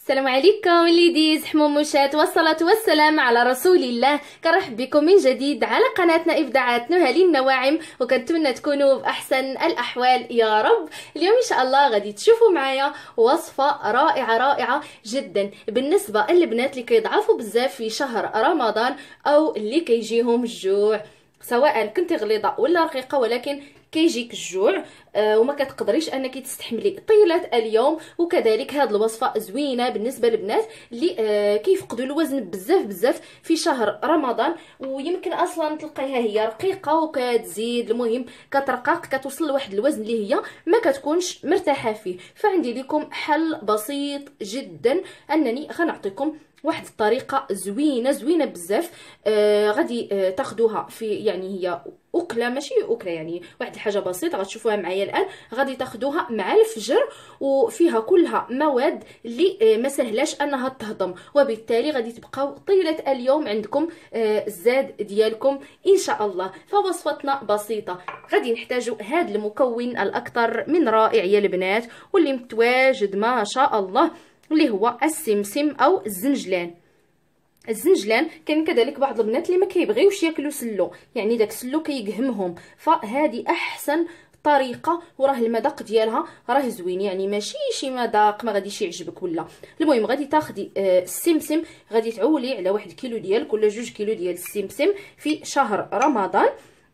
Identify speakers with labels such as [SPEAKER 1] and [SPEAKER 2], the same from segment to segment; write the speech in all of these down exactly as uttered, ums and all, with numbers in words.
[SPEAKER 1] السلام عليكم ليديز حموموشات، والصلاة والسلام على رسول الله. كنرحب بكم من جديد على قناتنا إبداعات نهى للنواعم، وكنتمنى تكونوا بأحسن الأحوال يا رب. اليوم إن شاء الله غادي تشوفوا معايا وصفة رائعة رائعة جدا بالنسبة للبنات اللي كيضعفوا بزاف في شهر رمضان أو اللي كيجيهم الجوع، سواء كنتي غليظة ولا رقيقة ولكن كيجيك الجوع آه وما كتقدريش انك تستحملي طيله اليوم. وكذلك هذه الوصفه زوينه بالنسبه للبنات اللي آه كيفقدوا الوزن بزاف بزاف في شهر رمضان، ويمكن اصلا تلقايها هي رقيقه وكتزيد، المهم كترقق كتوصل لواحد الوزن اللي هي ما كتكونش مرتاحه فيه. فعندي لكم حل بسيط جدا، انني غنعطيكم واحد الطريقه زوينه زوينه بزاف. آه غادي آه تاخدوها في يعني هي اكله ماشي اكله، يعني واحد الحاجه بسيطه غتشوفوها معايا الان. غادي تاخدوها مع الفجر وفيها كلها مواد اللي آه ما سهلاش انها تهضم، وبالتالي غادي تبقاو طيله اليوم عندكم آه الزاد ديالكم ان شاء الله. فوصفتنا بسيطه، غادي نحتاجوا هذا المكون الاكثر من رائع يا البنات واللي متواجد ما شاء الله، اللي هو السمسم او الزنجلان. الزنجلان كاين كذلك بعض البنات اللي ما كيبغيوش ياكلوا سلو، يعني داك السلو كيقهمهم، فهذه احسن طريقه، وراه المذاق ديالها راه زوين، يعني ماشي شي مذاق ما غاديش يعجبك ولا. المهم غادي تاخدي آه السمسم، غادي تعولي على واحد كيلو ديال ولا جوج كيلو ديال السمسم في شهر رمضان.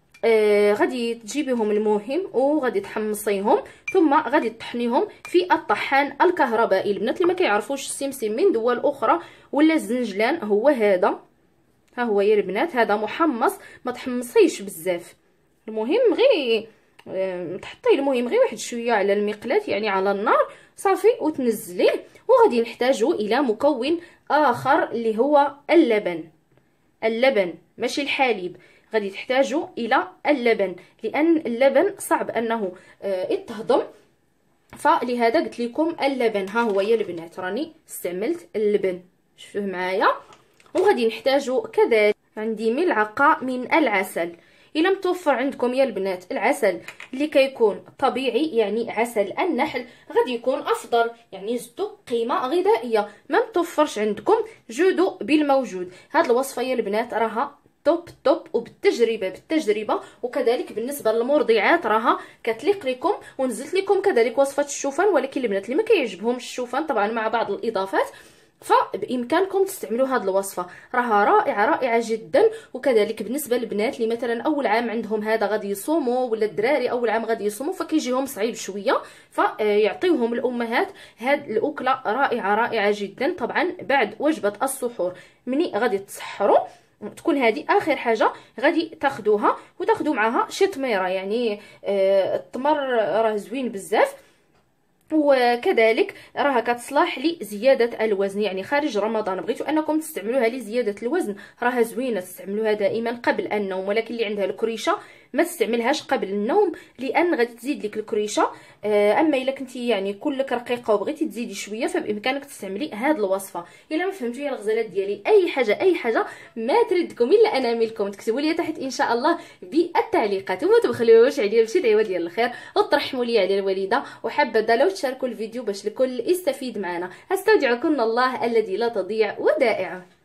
[SPEAKER 1] آه غادي تجيبيهم المهم وغادي تحمصيهم، ثم غادي تطحنيهم في الطحان الكهربائي. البنات اللي ما كيعرفوش السمسم من دول اخرى ولا الزنجلان هو هذا، ها هو يا البنات، هذا محمص، ما تحمصيش بزاف، المهم غير آه تحطيه المهم غير واحد شويه على المقلاة يعني على النار صافي وتنزليه. وغادي نحتاجو الى مكون اخر اللي هو اللبن. اللبن ماشي الحليب، غادي تحتاجوا الى اللبن، لان اللبن صعب انه آه يتهضم، فلهذا قلت لكم اللبن. ها هو يا البنات راني استعملت اللبن، شوفوه معايا. وغادي نحتاجوا كذلك عندي ملعقه من العسل. الا متوفر عندكم يا البنات العسل اللي كيكون طبيعي يعني عسل النحل غادي يكون افضل، يعني زدتو قيمه غذائيه. ما متوفرش عندكم جودوا بالموجود. هاد الوصفه يا البنات راها توب توب وبالتجربه بالتجربه، وكذلك بالنسبه للمرضعات راها كتليق لكم. ونزلت لكم كذلك وصفه الشوفان، ولكن البنات اللي ما كيعجبهمش الشوفان طبعا مع بعض الاضافات فبامكانكم تستعملوا هذه الوصفه، راها رائعه رائعه جدا. وكذلك بالنسبه للبنات اللي مثلا اول عام عندهم هذا غادي يصوموا، ولا الدراري اول عام غادي يصوموا فكيجيهم صعيب شويه، فيعطيوهم الامهات هذه الاكله رائعه رائعه جدا. طبعا بعد وجبه السحور مني غادي تسحروا تكون هذه اخر حاجه غادي تاخذوها، وتاخذوا معها شي تميره، يعني آه التمر راه زوين بزاف، وكذلك راها كتصلح لزياده الوزن. يعني خارج رمضان بغيتوا انكم تستعملوها لزياده الوزن راها زوينه، تستعملوها دائما قبل النوم، ولكن اللي عندها الكريشه ما تستعملهاش قبل النوم لان غادي تزيد لك الكريشه. اما الا كنتي يعني كلك رقيقه وبغيتي تزيدي شويه فبامكانك تستعملي هذه الوصفه. الا ما فهمتوا يا الغزالات ديالي اي حاجه اي حاجه ما تردكم الا اناملكم، تكتبوا لي تحت ان شاء الله بالتعليقات، وما تبخلوش عليا بشي دعوه ديال الخير وترحموا لي على الوالده. وحابه لو تشاركوا الفيديو باش الكل يستفيد معنا. استودعكم الله الذي لا تضيع ودائعه.